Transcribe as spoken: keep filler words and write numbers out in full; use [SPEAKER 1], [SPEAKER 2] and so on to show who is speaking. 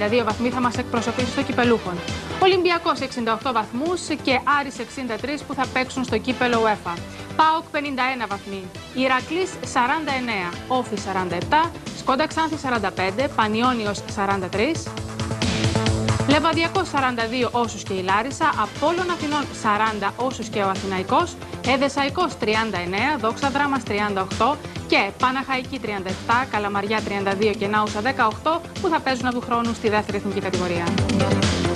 [SPEAKER 1] πενήντα δύο βαθμοί θα μας εκπροσωπήσει στο κυπελούχον. Ολυμπιακός εξήντα οκτώ βαθμούς και Άρης εξήντα τρία που θα παίξουν στο κύπελο UEFA. ΠΑΟΚ πενήντα ένα βαθμοί, Ηρακλής σαράντα εννέα, Όφη σαράντα επτά, Σκόντα Ξάνθη σαράντα πέντε, Πανιώνιος σαράντα τρία, Λεβαδιακός σαράντα δύο όσους και η Λάρισα, Απόλλων Αθηνών σαράντα όσους και ο Αθηναϊκός, Εδεσσαϊκός τριάντα εννέα, Δόξα Δράμας τριάντα οκτώ και Παναχαϊκή τριάντα επτά, Καλαμαριά τριάντα δύο και Νάουσα δεκαοκτώ που θα παίζουν από του χρόνου στη δεύτερη εθνική κατηγορία.